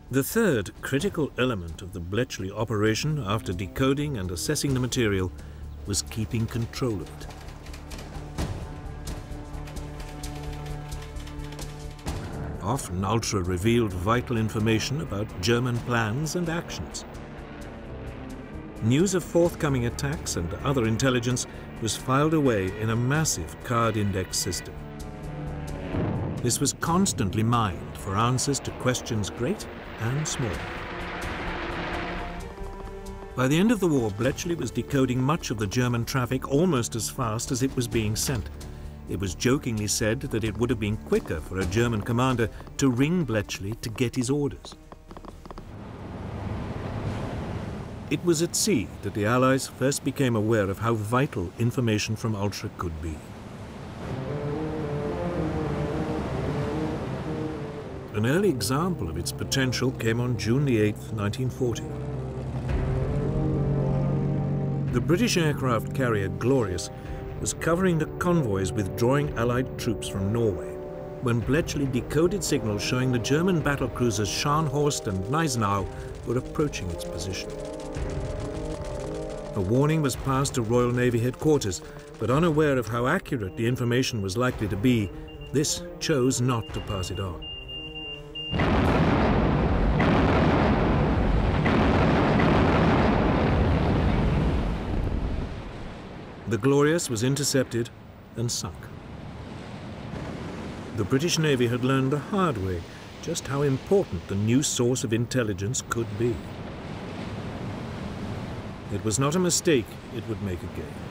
The third critical element of the Bletchley operation, after decoding and assessing the material, was keeping control of it. Often Ultra revealed vital information about German plans and actions. News of forthcoming attacks and other intelligence was filed away in a massive card index system. This was constantly mined for answers to questions great and small. By the end of the war, Bletchley was decoding much of the German traffic almost as fast as it was being sent. It was jokingly said that it would have been quicker for a German commander to ring Bletchley to get his orders. It was at sea that the Allies first became aware of how vital information from Ultra could be. An early example of its potential came on June 8, 1940. The British aircraft carrier Glorious was covering the convoys withdrawing Allied troops from Norway when Bletchley decoded signals showing the German battlecruisers Scharnhorst and Gneisenau were approaching its position. A warning was passed to Royal Navy headquarters, but unaware of how accurate the information was likely to be, this chose not to pass it on. The Glorious was intercepted and sunk. The British Navy had learned the hard way just how important the new source of intelligence could be. It was not a mistake it would make again.